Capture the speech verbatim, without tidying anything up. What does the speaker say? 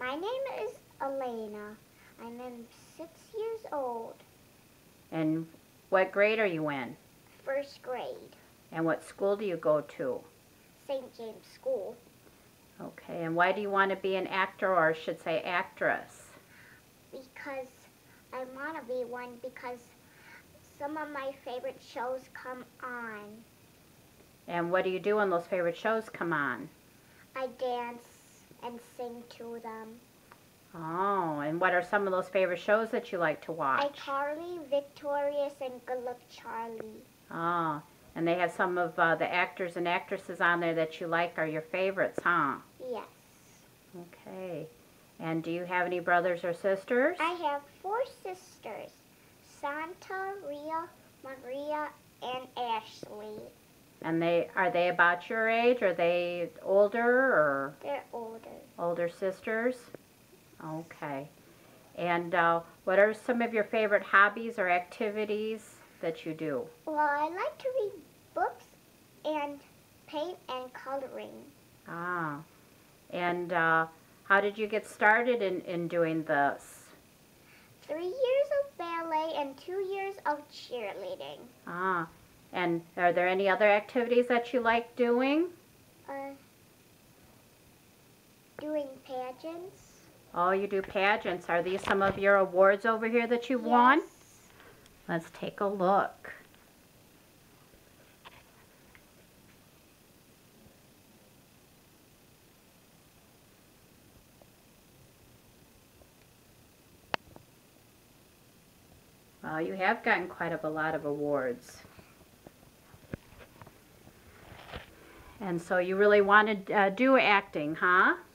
My name is Elena. I'm in six years old. And what grade are you in? First grade. And what school do you go to? Saint James School. Okay, and why do you want to be an actor, or I should say actress? Because I want to be one because some of my favorite shows come on. And what do you do when those favorite shows come on? I dance and sing to them. Oh, and what are some of those favorite shows that you like to watch? iCarly, Victorious, and Good Luck Charlie. Oh, and they have some of uh, the actors and actresses on there that you like are your favorites, huh? Yes. Okay. And do you have any brothers or sisters? I have four sisters, Santa, Rhea, Maria, and Ashley. And they are they about your age? Are they older or? They're older. Older sisters? Okay. And uh, what are some of your favorite hobbies or activities that you do? Well, I like to read books and paint and coloring. Ah. And uh, how did you get started in, in doing this? Three years of ballet and two years of cheerleading. Ah. And are there any other activities that you like doing? Uh, doing pageants. Oh, you do pageants. Are these some of your awards over here that you've Yes. won? Let's take a look. Well, you have gotten quite a lot of awards. And so you really want to uh, do acting, huh?